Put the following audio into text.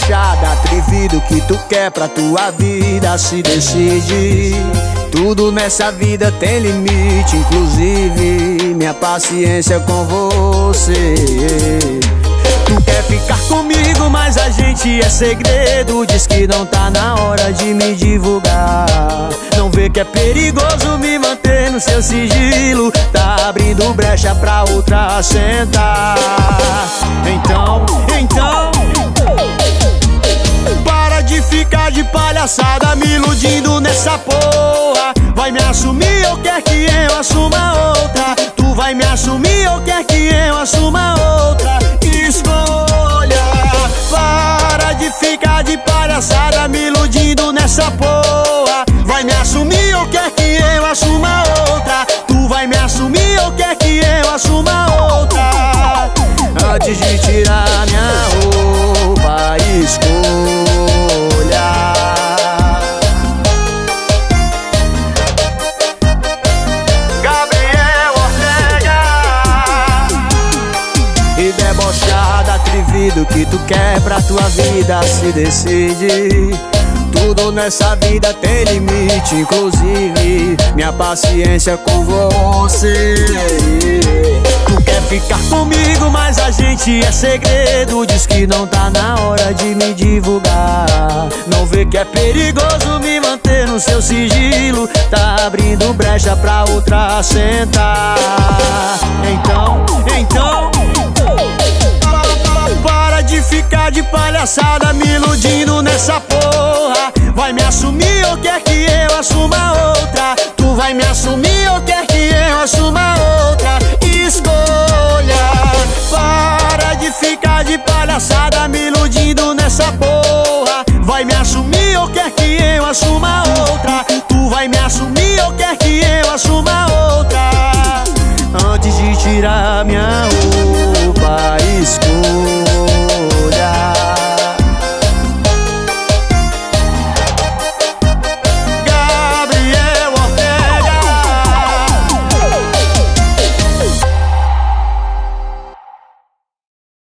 debochado, atrevido, o que tu quer pra tua vida, se decide. Tudo nessa vida tem limite, inclusive minha paciência com você. Tu quer ficar comigo, mas a gente é segredo. Diz que não tá na hora de me divulgar. Não vê que é perigoso me manter no seu sigilo. Tá abrindo brecha pra outra sentar. Então para de ficar de palhaçada, me iludindo nessa porra. Vai me assumir ou quer que eu assuma outra? Tu vai me assumir ou quer que eu assuma outra? Escolha. Para de ficar de palhaçada, me iludindo nessa porra. Vai me assumir ou quer que eu assuma outra? Tu vai me assumir ou quer que eu assuma outra? Antes de tirar minha roupa, escolha. Gabriel Ortega. E debochado, atrevido, o que tu quer pra tua vida, se decide. Tudo nessa vida tem limite, inclusive minha paciência com você. Tu quer ficar comigo, mas a gente é segredo. Diz que não tá na hora de me divulgar. Não vê que é perigoso me manter no seu sigilo. Tá abrindo brecha pra outra sentar. Então para de ficar de palhaçada, me iludindo nessa porra. Vai me assumir ou quer que eu assuma outra? Tu vai me assumir ou quer que eu assuma outra? Escolha. Para de ficar de palhaçada, me iludindo nessa porra. Vai me assumir ou quer que eu assuma outra? Tu vai me assumir ou quer